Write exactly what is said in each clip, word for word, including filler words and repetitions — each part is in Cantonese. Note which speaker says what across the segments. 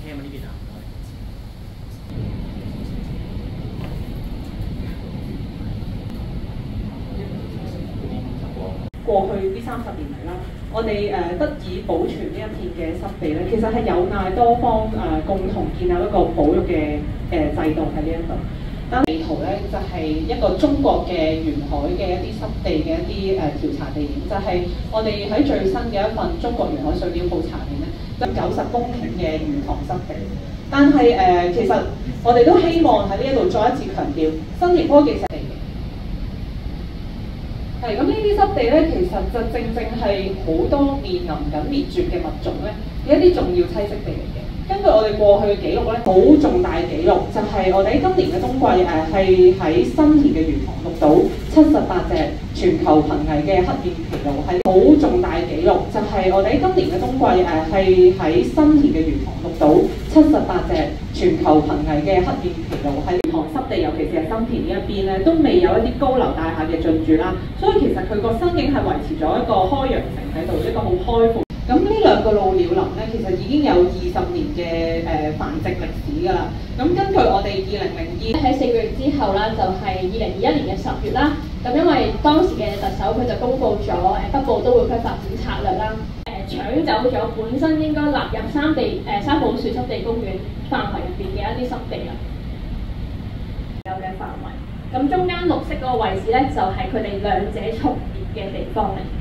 Speaker 1: 聽呢邊啊，唔該。
Speaker 2: 過去呢三十年嚟啦，我哋誒得以保存呢一片嘅濕地咧，其實係有賴多方誒、呃、共同建立一個保育嘅誒、呃、制度喺呢一度。但地圖咧就係、是、一個中國嘅沿海嘅一啲濕地嘅一啲誒、呃、調查地點，就係、是、我哋喺最新嘅一份中國沿海水料普查入面咧，有九十公頃嘅魚塘濕地。但係誒、呃，其實我哋都希望喺呢一度再一次強調，新田科技濕地。係咁，呢啲濕地咧，其實就正正係好多面臨緊滅絕嘅物種咧嘅一啲重要棲息地嚟嘅。根據我哋過去嘅記錄咧，好重大記錄就係我哋喺今年嘅冬季誒，係喺新田嘅魚塘錄到七十八隻全球瀕危嘅黑面琵鷺，係好重大記錄就係我哋喺今年嘅冬季誒，係喺新田嘅魚塘錄到七十八隻全球瀕危嘅黑面琵鷺，喺魚塘濕地，尤其是係新田呢一邊咧，都未有一啲高樓大廈嘅進駐啦，所以其實佢個生境係維持咗一個開陽城喺度，一個好開闊。咁呢兩個老鳥林咧，其實已經有二十年嘅誒、呃、繁殖歷史㗎啦。咁根據我哋二零零二
Speaker 3: 喺四個月之後啦，就係二零二一年嘅十月啦。咁因為當時嘅特首佢就公布咗誒北部都會區發展策略啦，誒、搶走咗本身應該納入三地誒、呃、三寶樹濕地公園範圍入邊嘅一啲濕地啦，有嘅範圍。咁中間綠色嗰個位置咧，就係佢哋兩者重疊嘅地方嚟。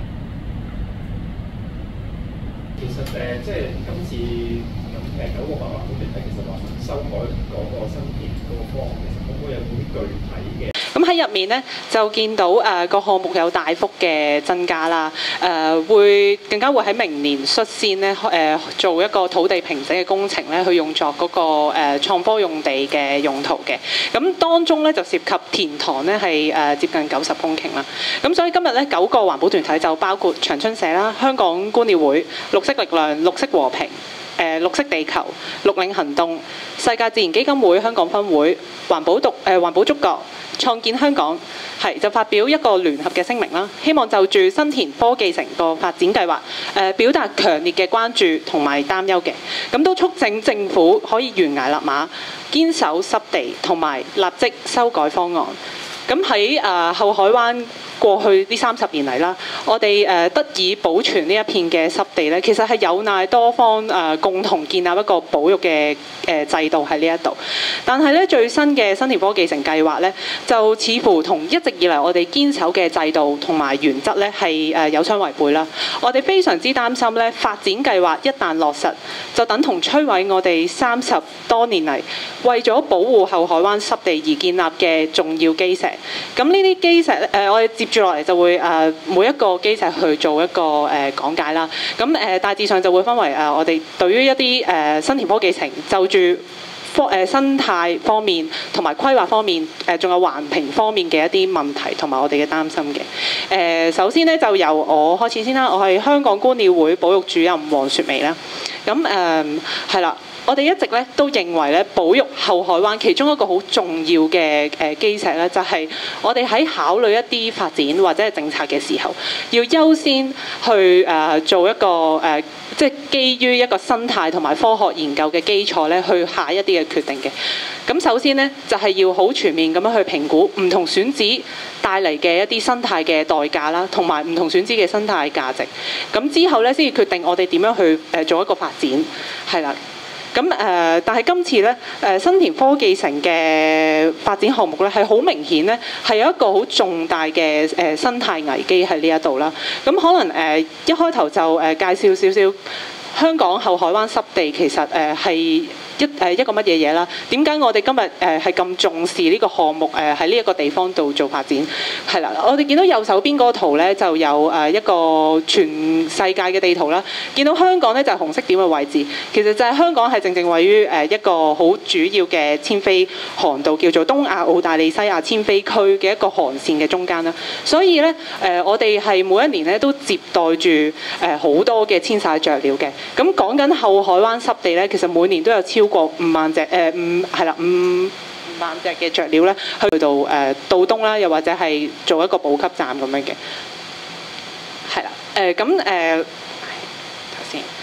Speaker 4: 其實誒、呃，即係今次咁誒九個環保團體，其實話修改嗰個新田嗰個方案，其實可唔可以有啲具體嘅？
Speaker 2: 咁喺入面咧，就見到誒、呃、個項目有大幅嘅增加啦，誒、呃、會更加會喺明年率先咧誒、呃、做一個土地平整嘅工程咧，去用作嗰、那個誒、呃、創科用地嘅用途嘅。咁當中咧就涉及填塘咧係誒接近九十公頃啦。咁所以今日咧九個環保團體就包括長春社啦、香港觀鳥會、綠色力量、綠色和平、誒、呃、綠色地球、綠領行動、世界自然基金會香港分會、環保獨誒環保觸覺、創建香港係就發表一個聯合嘅聲明啦，希望就住新田科技城個發展計劃誒、呃、表達強烈嘅關注同埋擔憂嘅，咁都促請政府可以懸崖勒馬，堅守濕地同埋立即修改方案。咁喺誒後海灣過去呢三十年嚟啦，我哋誒、呃、得以保存呢一片嘅濕地咧，其實係有賴多方誒、呃、共同建立一個保育嘅誒、呃、制度喺呢一度。但係咧最新嘅新田科技城計劃咧，就似乎同一直以嚟我哋堅守嘅制度同埋原則咧係誒有相違背啦。我哋非常之擔心咧，發展計劃一旦落實，就等同摧毀我哋三十多年嚟為咗保護後海灣濕地而建立嘅重要基石。咁呢啲基石誒、呃，我哋接住落嚟就會誒、呃、每一個基石去做一個誒、呃、講解啦。咁誒、呃、大致上就會分為誒、呃、我哋對於一啲誒、呃、新田科技城就住科誒、呃、生態方面同埋規劃方面誒，仲、呃、有環評方面嘅一啲問題同埋我哋嘅擔心嘅。誒、呃、首先咧就由我開始先啦，我係香港觀鳥會保育主任黃雪薇啦。咁誒係啦。我哋一直咧都認為咧，保育後海灣其中一個好重要嘅誒基石咧，就係我哋喺考慮一啲發展或者係政策嘅時候，要優先去誒做一個誒，即係基於一個生態同埋科學研究嘅基礎咧，去下一啲嘅決定嘅。咁首先咧，就係要好全面咁樣去評估唔同選址帶嚟嘅一啲生態嘅代價啦，同埋唔同選址嘅生態價值。咁之後咧，先至決定我哋點樣去誒做一個發展，係啦。咁誒、呃，但係今次咧，誒、呃、新田科技城嘅發展項目咧，係好明顯咧，係有一個好重大嘅誒、呃、生態危機喺呢一度啦。咁可能誒、呃、一開頭就誒、呃、介紹少少香港後海灣濕地其實誒係。呃一誒一個乜嘢嘢啦？點解我哋今日誒係咁重視呢個項目誒喺呢一個地方度做發展？係啦，我哋見到右手邊嗰個圖咧，就有誒一個全世界嘅地圖啦。見到香港咧就係紅色點嘅位置，其實就係香港係正正位於誒一個好主要嘅遷飛航道，叫做東亞澳大利西亞遷飛區嘅一個航線嘅中間啦。所以咧誒，我哋係每一年咧都接待住誒好多嘅遷徙雀鳥嘅。咁講緊後海灣濕地咧，其實每年都有超過五萬隻誒五係啦五五萬隻嘅雀鳥咧，去到誒渡冬啦，又或者係做一個補給站咁樣嘅，係啦誒咁誒頭先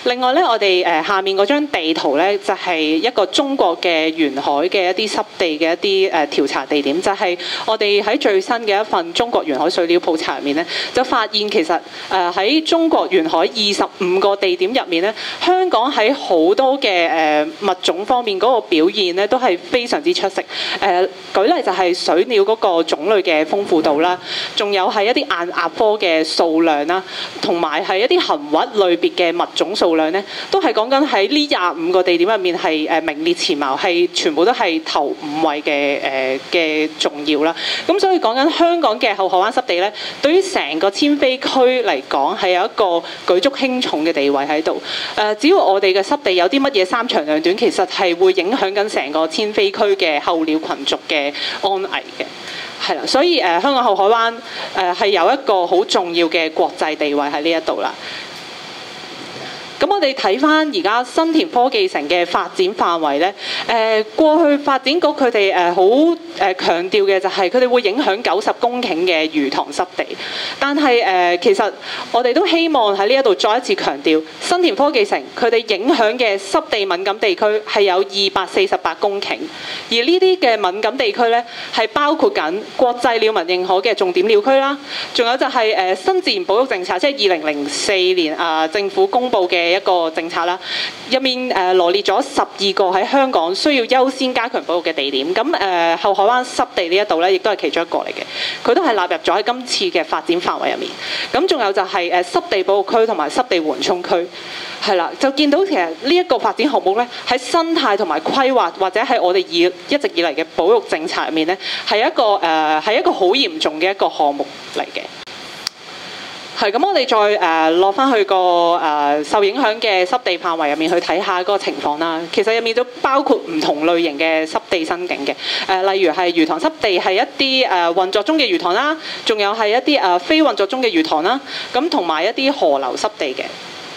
Speaker 2: 另外咧，我哋誒下面嗰張地圖咧，就係一個中國嘅沿海嘅一啲濕地嘅一啲誒調查地點，就係我哋喺最新嘅一份中國沿海水料普查入面咧，就發現其實誒喺中國沿海二十五個地點入面咧，香港喺好多嘅誒物種方面嗰個表現咧，都係非常之出色。誒舉例就係水鳥嗰個種類嘅豐富度啦，仲有係一啲硬鴨科嘅數量啦，同埋係一啲恆核類別嘅物種數量咧，都係講緊喺呢廿五個地點入面係誒名列前茅，係全部都係頭五位嘅誒嘅重要啦。咁所以講緊香港嘅後海灣濕地咧，對於成個遷飛區嚟講係有一個舉足輕重嘅地位喺度。誒，只要我哋嘅濕地有啲乜嘢三長兩短，其實係會影響緊成個遷飛區嘅候鳥群族嘅安危嘅。係啦，所以誒、呃、香港後海灣誒係有一個好重要嘅國際地位喺呢一度啦。咁我哋睇翻而家新田科技城嘅發展範圍咧，誒、呃、過去發展局佢哋誒好誒強調嘅就係佢哋會影響九十公頃嘅魚塘濕地，但係誒、呃、其實我哋都希望喺呢一度再一次強調，新田科技城佢哋影響嘅濕地敏感地區係有二百四十八公頃，而呢啲嘅敏感地區咧係包括緊國際鳥民認可嘅重點鳥區啦，仲有就係誒新自然保育政策，即係二零零四年啊、呃、政府公布嘅一個政策啦，入面誒、呃、羅列咗十二個喺香港需要優先加強保育嘅地點。咁誒、呃、後海灣濕地呢一度咧，亦都係其中一個嚟嘅，佢都係納入咗喺今次嘅發展範圍入面。咁仲有就係誒濕地保育區同埋濕地緩衝區，係啦，就見到其實呢一個發展項目咧，喺生態同埋規劃或者係我哋以一直以嚟嘅保育政策入面咧，係一個誒係、呃、一個好嚴重嘅一個項目嚟嘅。係咁，我哋再誒落翻去個誒、呃、受影響嘅濕地範圍入面去睇下嗰個情況啦。其實入面都包括唔同類型嘅濕地申請嘅，誒、呃、例如係魚塘濕地係一啲誒、呃、運作中嘅魚塘啦，仲有係一啲誒、呃、非運作中嘅魚塘啦，咁同埋一啲河流濕地嘅。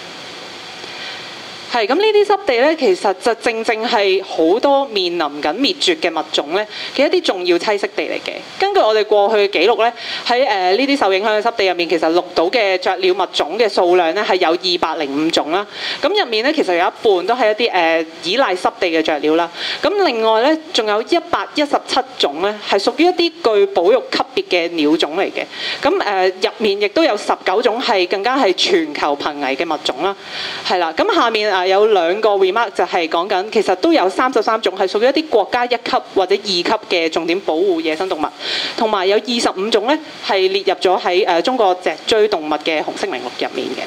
Speaker 2: 係咁，呢啲濕地咧，其實就正正係好多面臨緊滅絕嘅物種咧嘅一啲重要棲息地嚟嘅。根據我哋過去嘅記錄咧，喺誒呢啲受影響嘅濕地入面，其實錄到嘅雀鳥物種嘅數量咧係有二百零五種啦。咁入面咧，其實有一半都係一啲誒、呃、依賴濕地嘅雀鳥啦。咁另外咧，仲有一百一十七種咧係屬於一啲具保育級別嘅鳥種嚟嘅。咁誒入面亦都有十九種係更加係全球瀕危嘅物種啦。係啦，咁下面啊有兩個 remark 就係講緊，其實都有三十三種係屬於一啲國家一級或者二級嘅重點保護野生動物，同埋有二十五種咧係列入咗喺誒中國脊椎動物嘅紅色名錄入面嘅。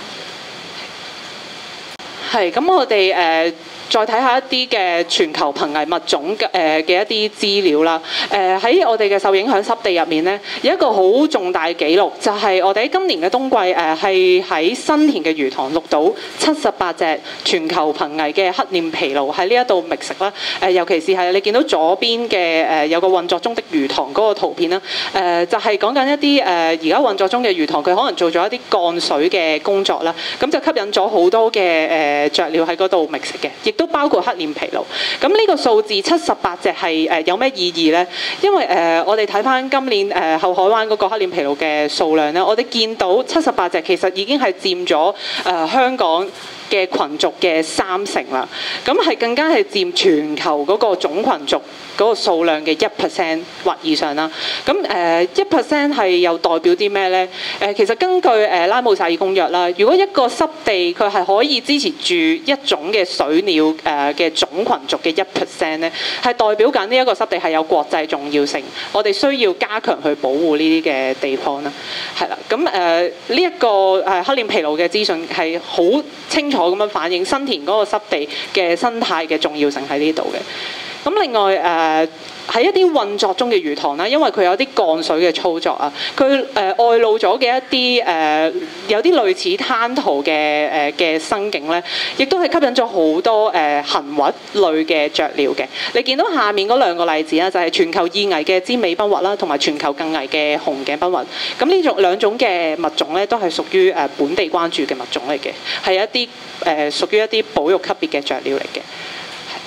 Speaker 2: 係咁，我哋誒。呃再睇下一啲嘅全球瀕危物種嘅誒嘅一啲資料啦。誒、呃、喺我哋嘅受影響濕地入面咧，有一個好重大嘅記錄，就係、是、我哋喺今年嘅冬季誒係喺新田嘅魚塘錄到七十八隻全球瀕危嘅黑臉琵鷺喺呢一度覓食啦。誒、呃、尤其是係你見到左邊嘅誒、呃、有個運作中的魚塘嗰個圖片啦。誒、呃、就係講緊一啲誒而家運作中嘅魚塘，佢可能做咗一啲降水嘅工作啦，咁就吸引咗好多嘅誒、呃、雀鳥喺嗰度覓食嘅，亦都包括黑臉琵鷺。咁呢個數字七十八隻係誒有咩意義呢？因為誒、呃、我哋睇翻今年誒、呃、後海灣嗰個黑臉琵鷺嘅數量咧，我哋見到七十八隻其實已經係佔咗誒香港嘅群族嘅三成啦。咁係更加係佔全球嗰個總群族嗰個數量嘅一 percent 或以上啦。咁誒一 percent 係又代表啲咩呢？誒、呃、其實根據誒、呃、拉姆薩爾公約啦，如果一個濕地佢係可以支持住一種嘅水鳥誒嘅總群族嘅一 percent 咧，係代表緊呢一個濕地係有國際重要性，我哋需要加強去保護呢啲嘅地方啦。係啦，咁誒呢一個誒黑臉琵鷺嘅資訊係好清楚咁樣反映新田嗰個濕地嘅生態嘅重要性喺呢度嘅。咁另外誒喺、呃、一啲運作中嘅魚塘啦，因為佢有啲降水嘅操作啊，佢誒、呃、外露咗嘅一啲誒、呃、有啲類似灘塗嘅誒嘅生境咧，亦都係吸引咗好多誒恆核類嘅雀鳥嘅。你見到下面嗰兩個例子啦，就係、是、全球易危嘅尖尾濱核啦，同埋全球更危嘅紅頸濱核。咁呢種兩種嘅物種咧，都係屬於誒本地關注嘅物種嚟嘅，係一啲誒、呃、屬於一啲保育級別嘅雀鳥嚟嘅。咁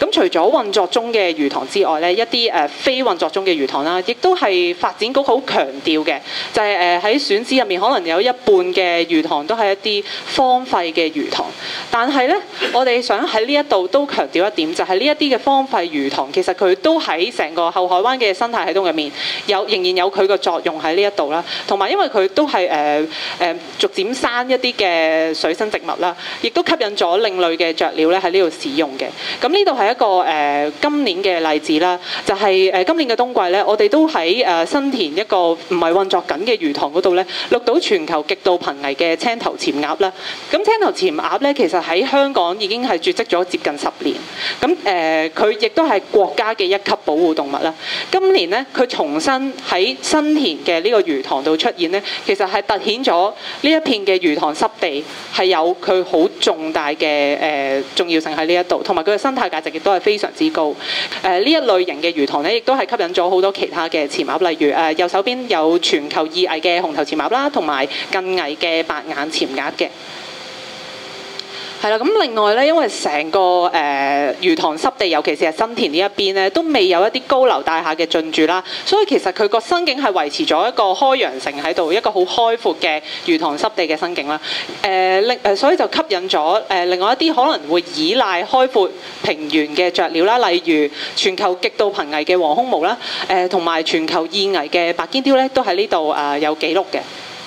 Speaker 2: 咁除咗運作中嘅魚塘之外咧，一啲誒非運作中嘅魚塘啦，亦都係發展局好強調嘅，就係誒喺選址入面可能有一半嘅魚塘都係一啲荒廢嘅魚塘。但係咧，我哋想喺呢一度都強調一點，就係呢一啲嘅荒廢魚塘，其實佢都喺成個後海灣嘅生態系統入面有仍然有佢個作用喺呢一度啦。同埋因為佢都係誒誒逐漸生一啲嘅水生植物啦，亦都吸引咗另類嘅雀鳥咧喺呢度使用嘅。咁呢度係一個誒、呃、今年嘅例子啦，就係、是、誒今年嘅冬季咧，我哋都喺誒新田一個唔係運作緊嘅魚塘嗰度咧，錄到全球極度瀕危嘅青頭潛鴨啦。咁青頭潛鴨咧，其實喺香港已經係絕跡咗接近十年。咁誒佢亦都係國家嘅一級保護動物啦。今年咧，佢重新喺新田嘅呢個魚塘度出現咧，其實係突顯咗呢一片嘅魚塘濕地係有佢好重大嘅誒、呃、重要性喺呢一度，同埋佢嘅生態價值亦都係非常之高。誒、呃、呢一類型嘅魚塘咧，亦都係吸引咗好多其他嘅潛鴨，例如誒、呃、右手邊有全球易危嘅紅頭潛鴨啦，同埋近危嘅白眼潛鴨嘅。係啦，咁另外咧，因為成個誒、呃、魚塘濕地，尤其是係新田呢一邊咧，都未有一啲高樓大廈嘅進駐啦，所以其實佢個生境係維持咗一個開揚性喺度，一個好開闊嘅魚塘濕地嘅生境啦。誒另誒，所以就吸引咗誒、呃、另外一啲可能會依賴開闊平原嘅雀鳥啦，例如全球極度瀕危嘅黃胸鵐啦，誒同埋全球易危嘅白肩鵰咧，都喺呢度誒有記錄嘅。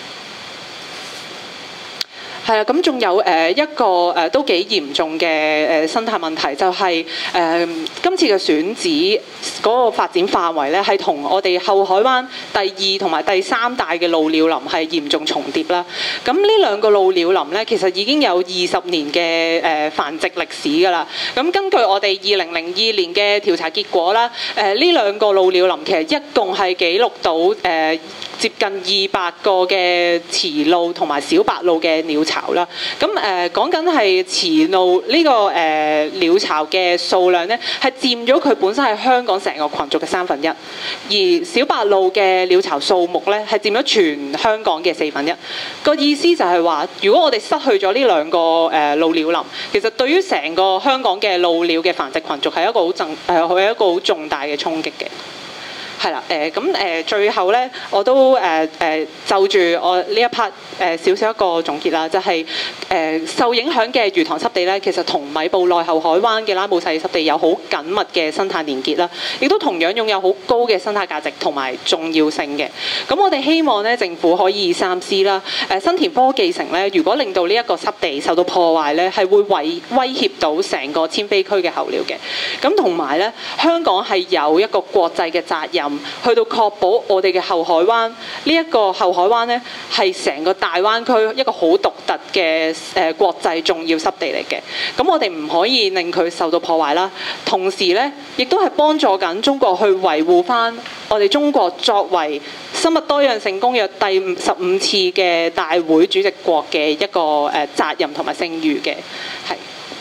Speaker 2: 係啊，咁仲有誒一個誒都幾嚴重嘅誒生態問題，就係誒今次嘅選址嗰個發展範圍咧，係同我哋後海灣第二同埋第三大嘅鷺鳥林係嚴重重疊啦。咁呢兩個鷺鳥林咧，其實已經有二十年嘅誒繁殖歷史㗎啦。咁根據我哋二零零二年嘅調查結果啦，誒呢兩個鷺鳥林其實一共係記錄到誒接近二百個嘅雌鷺同埋小白鷺嘅鳥巢啦。咁誒講緊係雌鷺呢個誒、呃、鳥巢嘅數量咧，係佔咗佢本身係香港成個群族嘅三分一，而小白鷺嘅鳥巢數目咧係佔咗全香港嘅四分一。個意思就係話，如果我哋失去咗呢兩個誒鷺鳥林，其實對於成個香港嘅鷺鳥嘅繁殖群族係一個好重誒，佢係一個好重大嘅衝擊嘅。係啦，誒咁誒最後咧，我都誒誒、呃、就住我呢一 part 誒少少一個總結啦，就係、是、誒、呃、受影響嘅魚塘濕地咧，其實同米埔內後海灣嘅拉姆細濕地有好緊密嘅生態連結啦，亦都同樣擁有好高嘅生態價值同埋重要性嘅。咁我哋希望咧，政府可以三思啦。誒、呃、新田科技城咧，如果令到呢一個濕地受到破壞咧，係會威威脅到成個遷飛區嘅候鳥嘅。咁同埋咧，香港係有一個國際嘅責任，去到確保我哋嘅後海灣呢一個後海灣咧，係成個大灣區一個好獨特嘅誒國際重要濕地嚟嘅。咁我哋唔可以令佢受到破壞啦。同時咧，亦都係幫助緊中國去維護翻我哋中國作為生物多樣性公約第十五次嘅大會主席國嘅一個誒責任同埋聲譽嘅，係。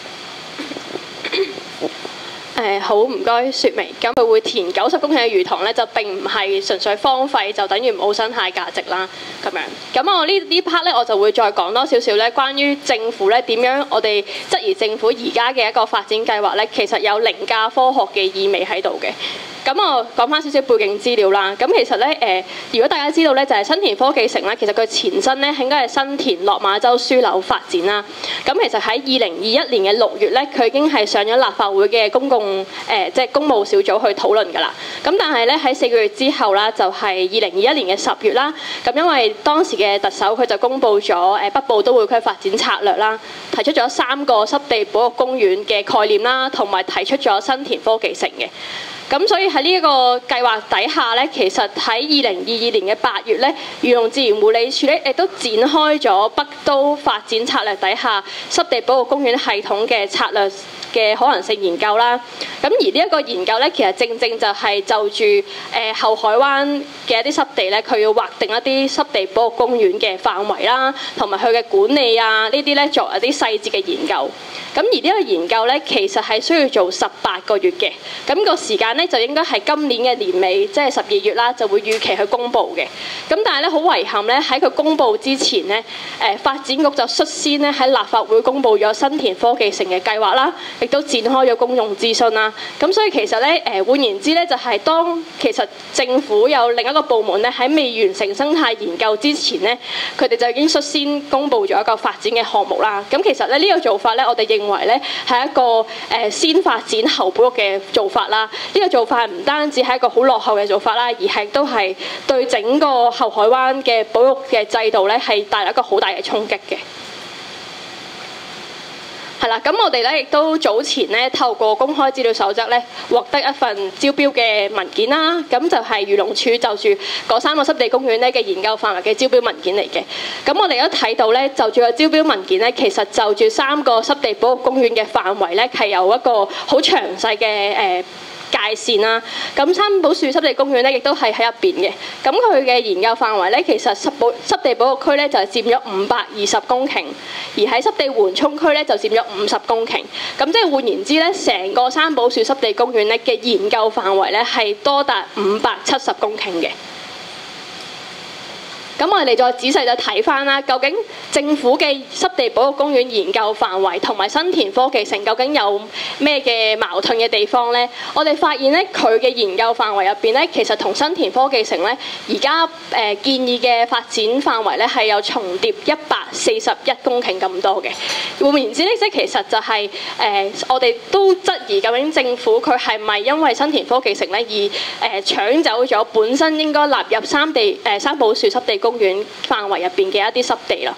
Speaker 3: 誒好唔該，説明咁佢會填九十公頃嘅魚塘咧，就並唔係純粹荒廢，就等於冇生態價值啦。咁樣，咁我呢呢 part 咧，我就會再講多少少咧，關於政府咧點樣，我哋質疑政府而家嘅一個發展計劃咧，其實有凌駕科學嘅意味喺度嘅。咁我講翻少少背景資料啦。咁其實咧，誒、呃，如果大家知道咧，就係、是、新田科技城咧，其實佢前身咧應該係新田落馬洲樞紐發展啦。咁其實喺二零二一年嘅六月咧，佢已經係上咗立法會嘅公共誒、呃，即係公務小組去討論㗎啦。咁但係咧喺四個月之後啦，就係二零二一年嘅十月啦。咁因為當時嘅特首佢就公布咗誒北部都會區發展策略啦，提出咗三個濕地保育公園嘅概念啦，同埋提出咗新田科技城嘅。咁所以喺呢一個計劃底下咧，其實喺二零二二年嘅八月咧，漁農自然護理署咧亦都展開咗北都發展策略底下濕地保育公園系統嘅策略嘅可能性研究啦。咁而呢一個研究咧，其實正正就係就住誒、呃、後海灣嘅一啲濕地咧，佢要劃定一啲濕地保育公園嘅範圍啦，同埋佢嘅管理啊，呢啲咧作為一啲細節嘅研究。咁而呢個研究咧，其實係需要做十八個月嘅，咁、那個時間咧就應該係今年嘅年尾，即係十二月啦，就會預期去公佈嘅。咁但係咧好遺憾咧，喺佢公佈之前咧，誒發展局就率先咧喺立法會公佈咗新田科技城嘅計劃啦，亦都展開咗公眾諮詢啦。咁所以其實咧誒換言之咧，就係當其實政府有另一個部門咧喺未完成生態研究之前咧，佢哋就已經率先公佈咗一個發展嘅項目啦。咁其實咧呢個做法咧，我哋認為咧係一個誒先發展後保育嘅做法啦。呢個做法唔單止係一個好落後嘅做法啦，而係都係對整個後海灣嘅保育嘅制度咧係帶來一個好大嘅衝擊嘅。係啦，咁我哋咧亦都早前咧透過公開資料守則咧獲得一份招標嘅文件啦，咁就係漁農署就住嗰三個濕地公園咧嘅研究範圍嘅招標文件嚟嘅。咁我哋都睇到咧，就住個招標文件咧，其實就住三個濕地保育公園嘅範圍咧係有一個好詳細嘅誒界線啦。咁三寶樹濕地公園咧亦都係喺入邊嘅。咁佢嘅研究範圍咧，其實濕保濕地保育區咧就係佔咗五百二十公頃，而喺濕地緩衝區咧就佔咗五十公頃。咁即係換言之咧，成個三寶樹濕地公園咧嘅研究範圍咧係多達五百七十公頃嘅。咁我哋再仔細就睇翻啦，究竟政府嘅濕地保育公園研究範圍同埋新田科技城究竟有咩嘅矛盾嘅地方呢？我哋發現咧，佢嘅研究範圍入邊咧，其實同新田科技城咧而家誒建議嘅發展範圍咧係有重疊一百四十一公頃咁多嘅。換言之咧，即其實就係、是、誒、呃、我哋都質疑究竟政府佢係咪因為新田科技城咧而誒、呃、搶走咗本身應該納入三地誒、呃、三寶樹濕地公園範圍入邊嘅一啲濕地啦。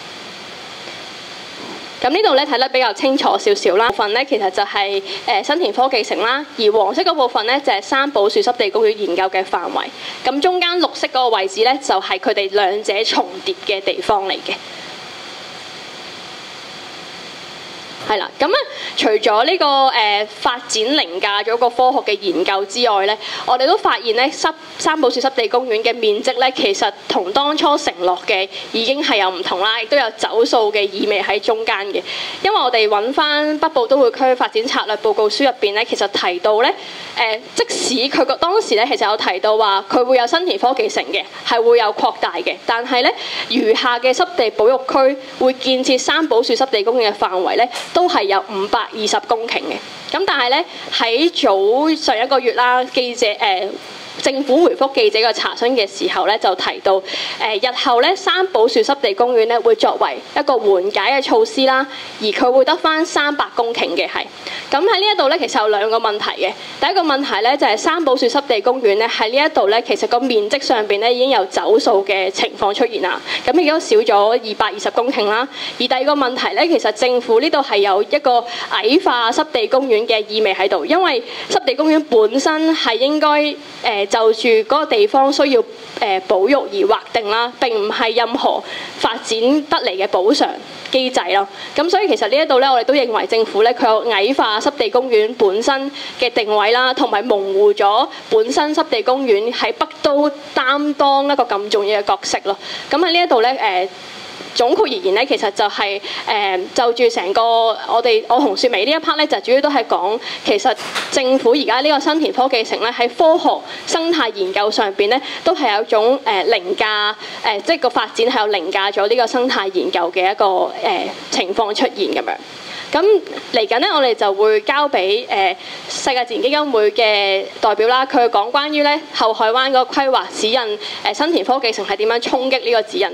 Speaker 3: 咁呢度咧睇得比較清楚少少啦。部分咧其實就係誒新田科技城啦，而黃色嗰部分咧就係三寶樹濕地公園研究嘅範圍。咁中間綠色嗰個位置咧就係佢哋兩者重疊嘅地方嚟嘅。係啦，咁咧除咗呢、這個誒、呃、發展凌駕咗個科學嘅研究之外咧，我哋都發現咧濕三寶樹濕地公園嘅面積咧，其實同當初承諾嘅已經係有唔同啦，亦都有走數嘅意味喺中間嘅。因為我哋揾翻北部都會區發展策略報告書入邊咧，其實提到咧誒、呃，即使佢個當時咧其實有提到話佢會有新田科技城嘅，係會有擴大嘅，但係咧餘下嘅濕地保育區會建設三寶樹濕地公園嘅範圍咧，都係有五百二十公頃嘅。咁但係咧喺早上一個月啦，記者誒、呃、政府回覆記者嘅查詢嘅時候咧，就提到誒、呃、日後咧三寶樹濕地公園咧會作為一個緩解嘅措施啦，而佢會得返三百公頃嘅係。咁喺呢一度咧，其實有兩個問題嘅。第一個問題咧就係、是、三寶樹濕地公園咧喺呢一度咧，其實個面積上邊咧已經有走數嘅情況出現啦。咁亦都少咗二百二十公頃啦。而第二個問題咧，其實政府呢度係有一個矮化濕地公園嘅意味喺度，因為濕地公園本身係應該誒、呃、就住嗰個地方需要誒、呃、保育而劃定啦，並唔係任何發展得嚟嘅補償機制咯。咁所以其實呢一度咧，我哋都認為政府咧佢有矮化濕地公園本身嘅定位啦，同埋模糊咗本身濕地公園喺北都擔當一個咁重要嘅角色咯。咁喺呢一度咧誒總括而言咧，其實就係、是、誒、呃、就住成個我哋我同雪薇呢一 part 咧，就主要都係講其實政府而家呢個新田科技城咧喺科學生態研究上邊咧，都係有一種誒凌駕誒，即係個發展係有凌駕咗呢個生態研究嘅一個誒、呃、情況出現咁樣。咁嚟緊咧，我哋就會交俾誒、呃、世界自然基金會嘅代表啦，佢講關於咧後海灣嗰個規劃指引誒、呃、新田科技城係點樣衝擊呢個指引。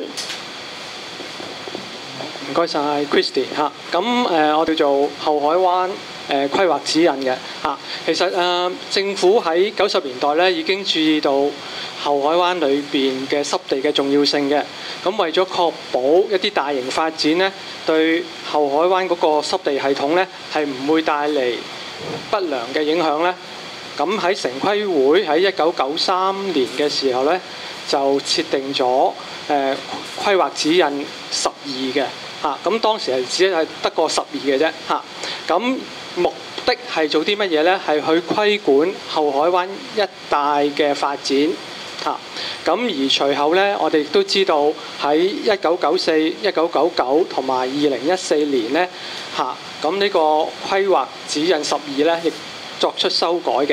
Speaker 1: 唔該晒 Christy 嚇，咁誒我叫做後海灣誒規劃指引嘅嚇。其實誒政府喺九十年代咧已經注意到後海灣裏邊嘅濕地嘅重要性嘅。咁為咗確保一啲大型發展咧，對後海灣嗰個濕地系統咧係唔會帶嚟不良嘅影響咧，咁喺城規會喺一九九三年嘅時候咧就設定咗誒、呃、規劃指引十二嘅。嚇！咁、啊、當時係只係得個十二嘅啫嚇。咁、啊、目的係做啲乜嘢呢？係去規管後海灣一帶嘅發展嚇。咁、啊、而隨後呢，我哋亦都知道喺一九九四、一九九九同埋二零一四年呢，嚇。咁、啊、呢個規劃指引十二呢，亦作出修改嘅。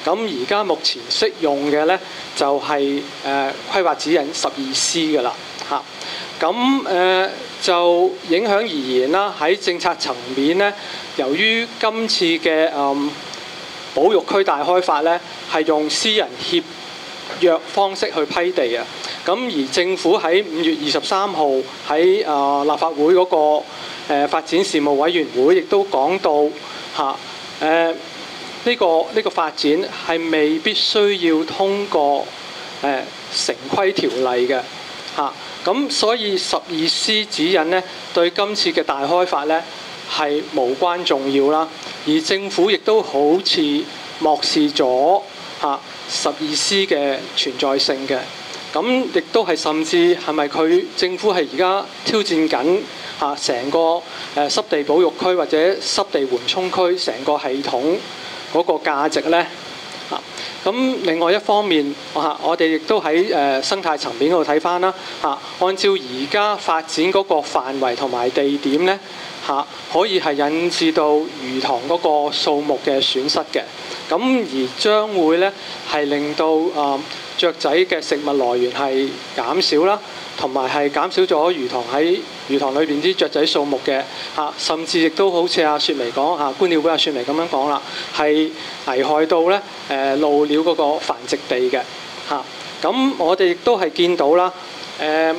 Speaker 1: 咁而家目前適用嘅咧就係誒規劃指引十二 C 嘅啦嚇。咁誒就影響而言啦，喺政策層面咧，由於今次嘅誒保育區大開發咧係用私人協約方式去批地啊。咁而政府喺五月二十三號喺誒立法會嗰個誒發展事務委員會亦都講到嚇誒呢個呢、呢個發展係未必需要通過誒、呃、城規條例嘅嚇。咁所以十二 C 指引咧對今次嘅大開發咧係無關重要啦。而政府亦都好似漠視咗嚇十二 C 嘅存在性嘅。咁亦都係甚至係咪佢政府係而家挑戰緊嚇成個誒濕地保育區或者濕地緩衝區成個系統嗰個價值咧？嚇咁另外一方面嚇，我哋亦都喺誒生態層面嗰度睇返啦嚇。按照而家發展嗰個範圍同埋地點咧嚇，可以係引致到魚塘嗰個數目嘅損失嘅。咁而將會咧係令到誒雀仔嘅食物來源係減少啦，同埋係減少咗魚塘喺魚塘裏邊啲雀仔數目嘅嚇，甚至亦都好似阿雪薇講嚇，觀鳥會阿雪薇咁樣講啦，係危害到咧誒鷺鳥嗰個繁殖地嘅嚇。咁我哋亦都係見到啦誒。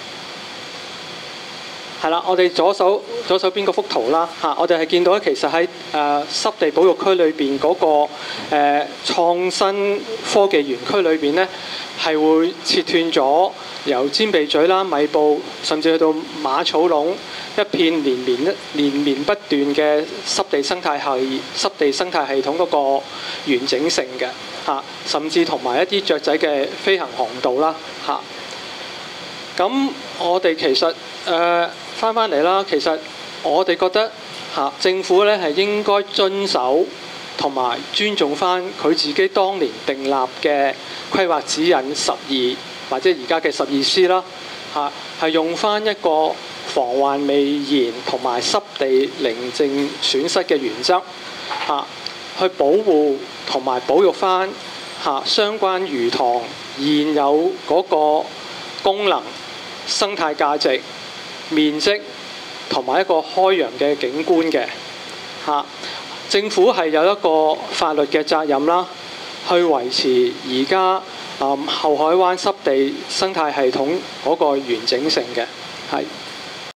Speaker 1: 係啦，我哋左手左手邊嗰幅圖啦嚇，我哋係見到咧，其實喺誒濕地保育區裏邊嗰個誒、呃、創新科技園區裏邊咧，係會切斷咗由尖鼻咀啦、米埔，甚至去到馬草壟一片連綿一連綿不斷嘅濕地生態系濕地生態系統嗰個完整性嘅嚇，甚至同埋一啲雀仔嘅飛行航道啦嚇。咁我哋其實誒翻返嚟啦，其實我哋覺得嚇政府咧係應該遵守同埋尊重翻佢自己當年訂立嘅規劃指引十二或者而家嘅十二 C 啦嚇，係用翻一個防患未然同埋濕地寧靜損失嘅原則嚇，去保護同埋保育翻嚇相關魚塘現有嗰個功能、生態價值、面積同埋一個開揚嘅景觀嘅嚇，政府係有一個法律嘅責任啦，去維持而家啊後海灣濕地生態系統嗰個完整性嘅係。